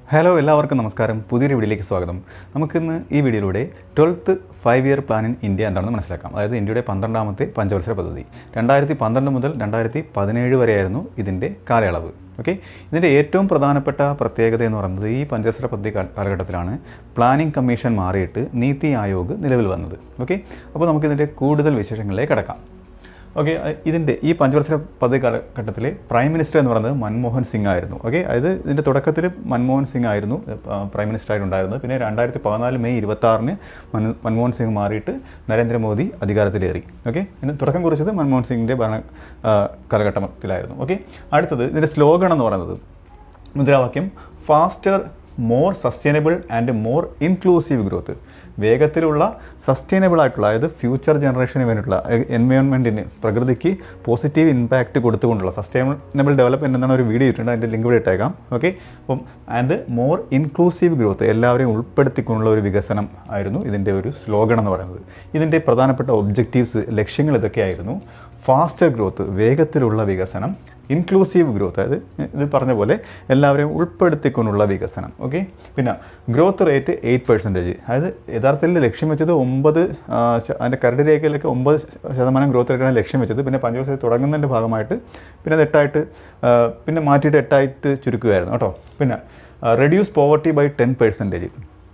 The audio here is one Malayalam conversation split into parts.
ഹലോ എല്ലാവർക്കും നമസ്കാരം. പുതിയൊരു വീഡിയോയിലേക്ക് സ്വാഗതം. നമുക്കിന്ന് ഈ വീഡിയോയിലൂടെ 12th 5-year plan in India എന്താണെന്ന് മനസ്സിലാക്കാം. അതായത് ഇന്ത്യയുടെ 12ാമത്തെ പഞ്ചവത്സര പദ്ധതി 2012 മുതൽ 2017 വരെയായിരുന്നു ഇതിൻ്റെ കാലയളവ്. ഓക്കെ, ഇതിൻ്റെ ഏറ്റവും പ്രധാനപ്പെട്ട പ്രത്യേകത എന്ന് പറയുന്നത് ഈ പഞ്ചവത്സര പദ്ധതി കാലഘട്ടത്തിലാണ് പ്ലാനിംഗ് കമ്മീഷൻ മാറിയിട്ട് നീതി ആയോഗ് നിലവിൽ വന്നത്. ഓക്കെ, അപ്പോൾ നമുക്കിതിൻ്റെ കൂടുതൽ വിശേഷങ്ങളിലേക്ക് കടക്കാം. ഓക്കെ, ഇതിൻ്റെ ഈ പഞ്ചവത്സര പദ്ധതി കാലഘട്ടത്തിലെ പ്രൈം മിനിസ്റ്റർ എന്ന് പറയുന്നത് മൻമോഹൻ സിംഗ് ആയിരുന്നു. ഓക്കെ, അതായത് ഇതിൻ്റെ തുടക്കത്തിൽ മൻമോഹൻ സിംഗ് ആയിരുന്നു പ്രൈം മിനിസ്റ്ററായിട്ടുണ്ടായിരുന്നത്. പിന്നെ 2014 മെയ് 26 മൻമോഹൻ സിംഗ് മാറിയിട്ട് നരേന്ദ്രമോദി അധികാരത്തിലേറി. ഓക്കെ, ഇതിന് തുടക്കം കുറിച്ചത് മൻമോഹൻ സിംഗിൻ്റെ ഭരണ കാലഘട്ടത്തിലായിരുന്നു. ഓക്കെ, അടുത്തത് ഇതിൻ്റെ സ്ലോഗൺ എന്ന് പറയുന്നത് മുദ്രാവാക്യം faster, more sustainable and more inclusive growth. വേഗത്തിലുള്ള സസ്റ്റൈനബിൾ ആയിട്ടുള്ള, അതായത് ഫ്യൂച്ചർ ജനറേഷന് വേണ്ടിയിട്ടുള്ള, എൻവയോൺമെൻറ്റിന്, പ്രകൃതിക്ക് പോസിറ്റീവ് ഇമ്പാക്റ്റ് കൊടുത്തുകൊണ്ടുള്ള സസ്റ്റൈനബിൾ ഡെവലപ്മെൻറ്റ് എന്നാണ് ഒരു വീഡിയോ ഇട്ടിട്ടുണ്ട്. അതിൻ്റെ ലിങ്ക് ഇവിടെ ഇട്ടേക്കാം. ഓക്കെ, അപ്പം ആൻഡ് മോർ ഇൻക്ലൂസീവ് ഗ്രോത്ത്, എല്ലാവരെയും ഉൾപ്പെടുത്തിക്കൊണ്ടുള്ള ഒരു വികസനം ആയിരുന്നു ഇതിൻ്റെ ഒരു സ്ലോഗൺ എന്ന് പറയുന്നത്. ഇതിൻ്റെ പ്രധാനപ്പെട്ട ഒബ്ജക്റ്റീവ്സ്, ലക്ഷ്യങ്ങൾ ഇതൊക്കെയായിരുന്നു. ഫാസ്റ്റർ ഗ്രോത്ത്, വേഗത്തിലുള്ള വികസനം. ഇൻക്ലൂസീവ് ഗ്രോത്ത്, അതായത് ഇത് പറഞ്ഞ പോലെ എല്ലാവരെയും ഉൾപ്പെടുത്തിക്കൊണ്ടുള്ള വികസനം. ഓക്കെ, പിന്നെ ഗ്രോത്ത് റേറ്റ് 8%. അതായത് യഥാർത്ഥത്തിൽ ലക്ഷ്യം വെച്ചത് 9, അതിൻ്റെ കരട് രേഖയിലൊക്കെ 9% ഗ്രോത്ത് റേറ്റാണ് ലക്ഷ്യം വെച്ചത്. പിന്നെ പഞ്ചവത്സരം തുടങ്ങുന്നതിൻ്റെ ഭാഗമായിട്ട് പിന്നെ അത് 8 പിന്നെ മാറ്റിയിട്ട് 8 ചുരുക്കുകയായിരുന്നു കേട്ടോ. പിന്നെ റെഡ്യൂസ് പോവർട്ടി ബൈ 10%,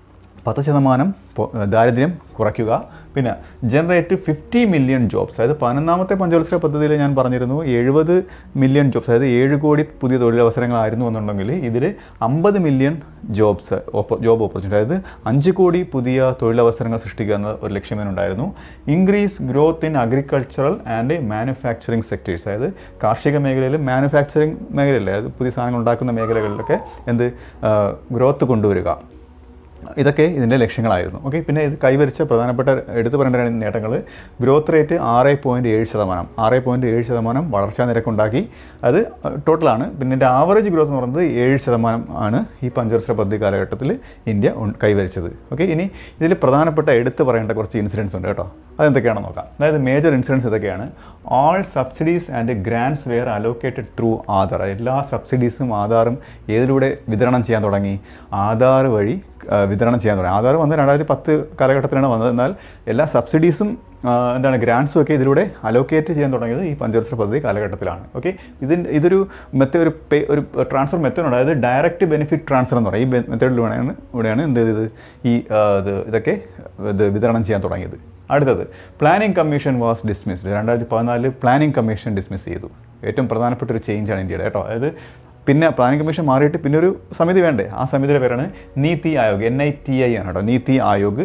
10% ദാരിദ്ര്യം കുറയ്ക്കുക. പിന്നെ ജനറേറ്റ് 50 മില്യൺ ജോബ്സ്, അതായത് 11ാമത്തെ പഞ്ചവത്സര പദ്ധതിയിൽ ഞാൻ പറഞ്ഞിരുന്നു 70 മില്യൺ ജോബ്സ്, അതായത് 7 കോടി പുതിയ തൊഴിലവസരങ്ങളായിരുന്നു എന്നുണ്ടെങ്കിൽ ഇതിൽ 50 മില്യൺ ജോബ് ഓപ്പർച്യൂണിറ്റി, അതായത് 5 കോടി പുതിയ തൊഴിലവസരങ്ങൾ സൃഷ്ടിക്കുക എന്ന ഒരു ലക്ഷ്യമെന്നുണ്ടായിരുന്നു. Increase growth in agricultural and manufacturing sectors, അതായത് കാർഷിക മേഖലയിൽ, മാനുഫാക്ചറിങ് മേഖലയിലെ, അതായത് പുതിയ സാധനങ്ങൾ ഉണ്ടാക്കുന്ന മേഖലകളിലൊക്കെ ഗ്രോത്ത് കൊണ്ടുവരിക. ഇതൊക്കെ ഇതിൻ്റെ ലക്ഷ്യങ്ങളായിരുന്നു. ഓക്കെ, പിന്നെ ഇത് കൈവരിച്ച പ്രധാനപ്പെട്ട എടുത്തു പറയേണ്ട നേട്ടങ്ങൾ, ഗ്രോത്ത് റേറ്റ് 6.7%, 6.7% വളർച്ചാ നിരക്കുണ്ടാക്കി. അത് ടോട്ടലാണ്. പിന്നെ ഇതിൻ്റെ ആവറേജ് ഗ്രോത്ത് എന്ന് പറയുന്നത് 7% ആണ് ഈ പഞ്ചവത്സര പദ്ധതി കാലഘട്ടത്തിൽ ഇന്ത്യ കൈവരിച്ചത്. ഓക്കെ, ഇനി ഇതിൽ പ്രധാനപ്പെട്ട എടുത്തു പറയേണ്ട കുറച്ച് ഇൻസിഡൻസ് ഉണ്ട് കേട്ടോ. അതെന്തൊക്കെയാണെന്ന് നോക്കാം. അതായത് മേജർ ഇൻസിഡൻസ് ഇതൊക്കെയാണ്. All subsidies and grants were allocated through Aadhaar. എല്ലാ സബ്സിഡീസും ആധാറും ഏതിലൂടെ വിതരണം ചെയ്യാൻ തുടങ്ങി? ആധാർ വഴി വിതരണം ചെയ്യാൻ തുടങ്ങി. ആധാർ വന്ന് 2010 കാലഘട്ടത്തിലാണ് വന്നത്. എന്നാൽ എല്ലാ സബ്സിഡീസും ഗ്രാൻഡ്സും ഒക്കെ ഇതിലൂടെ അലോക്കേറ്റ് ചെയ്യാൻ തുടങ്ങിയത് ഈ പഞ്ചവത്സര പദ്ധതി കാലഘട്ടത്തിലാണ്. ഓക്കെ, ഇതൊരു ഒരു ട്രാൻസ്ഫർ മെത്തേഡ് ഉണ്ട്. അതായത് ഡയറക്റ്റ് ബെനിഫിറ്റ് ട്രാൻസ്ഫർ എന്ന് പറയും. ഈ മെത്തേഡിലൂടെയാണ് എന്ത് ചെയ്തത്, ഇതൊക്കെ വിതരണം ചെയ്യാൻ തുടങ്ങിയത്. അടുത്തത് planning commission was dismissed. 2014 planning commission dismiss ചെയ്തു. ഏറ്റവും പ്രധാനപ്പെട്ട ഒരു ചേഞ്ചാണ് ഇന്ത്യയുടെ കേട്ടോ. അതായത് പിന്നെ പ്ലാനിംഗ് കമ്മീഷൻ മാറിയിട്ട് പിന്നെ ഒരു സമിതി വേണ്ടേ? ആ സമിതിയുടെ പേരാണ് നീതി ആയോഗ്, NITI ആണ് കേട്ടോ, നീതി ആയോഗ്.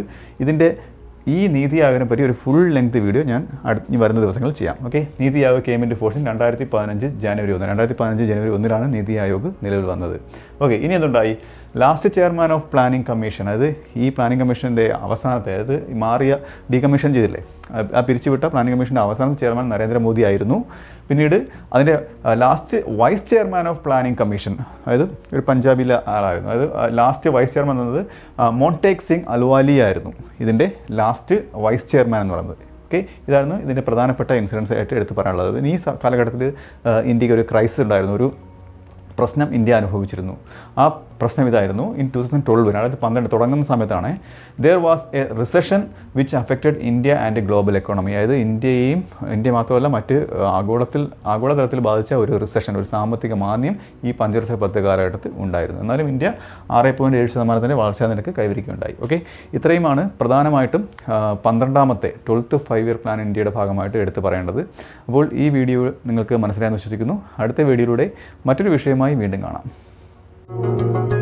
ഈ നീതി ആയോഗിനെ പറ്റി ഒരു ഫുൾ ലെങ്ത് വീഡിയോ ഞാൻ വരുന്ന ദിവസങ്ങളിൽ ചെയ്യാം. Okay, NITI Aayog came into force 2015 ജനുവരി 1. 2015 ജനുവരി 1 നീതി ആയോഗ് നിലവിൽ വന്നത്. ഓക്കെ, ഇനി എന്തുണ്ടായി? Last chairman of planning commission, അതായത് ഈ പ്ലാനിംഗ് കമ്മീഷൻ്റെ അവസാനത്തെ, അതായത് മാറിയ ഡീകമ്മീഷൻ ചെയ്തില്ലേ, ആ പിരിച്ചുവിട്ട പ്ലാനിംഗ് കമ്മീഷൻ്റെ അവസാനത്തെ ചെയർമാൻ നരേന്ദ്രമോദി ആയിരുന്നു. പിന്നീട് അതിൻ്റെ last vice chairman of planning commission, അതായത് ഒരു പഞ്ചാബിലെ ആളായിരുന്നു. അതായത് ലാസ്റ്റ് വൈസ് ചെയർമാൻ എന്നത് മോണ്ടേക് സിംഗ് അൽവാലി ആയിരുന്നു ഇതിൻ്റെ ലാസ്റ്റ് വൈസ് ചെയർമാൻ എന്ന് പറയുന്നത്. ഓക്കെ, ഇതായിരുന്നു ഇതിൻ്റെ പ്രധാനപ്പെട്ട ഇൻസിഡൻസ് ആയിട്ട് എടുത്ത് പറയാനുള്ളത്. ഈ കാലഘട്ടത്തിൽ ഇന്ത്യക്ക് ഒരു ക്രൈസിസ് ഉണ്ടായിരുന്നു, ഒരു പ്രശ്നം ഇന്ത്യ അനുഭവിച്ചിരുന്നു. ആ പ്രശ്നം ഇതായിരുന്നു. ഇൻ 2012 2012 തുടങ്ങുന്ന സമയത്താണ് there was a recession which affected India and global economy. അതായത് ഇന്ത്യ മാത്രമല്ല മറ്റ് ആഗോളതലത്തിൽ ബാധിച്ച ഒരു റിസഷൻ, ഒരു സാമ്പത്തിക മാന്ദ്യം ഈ പഞ്ചവത്സര പദ്ധതി കാലഘട്ടത്തിൽ ഉണ്ടായിരുന്നു. എന്നാലും ഇന്ത്യ 6.7% വളർച്ചാ നിരക്ക് കൈവരിക്കുകയുണ്ടായി. ഓക്കെ, ഇത്രയുമാണ് പ്രധാനമായിട്ടും 12ാമത്തെ 12th 5-year പ്ലാൻ ഇന്ത്യയുടെ ഭാഗമായിട്ട് എടുത്ത് പറയേണ്ടത്. അപ്പോൾ ഈ വീഡിയോ നിങ്ങൾക്ക് മനസ്സിലായെന്ന് വിശ്വസിക്കുന്നു. അടുത്ത വീഡിയോയിലൂടെ മറ്റൊരു വിഷയമായി വീണ്ടും കാണാം.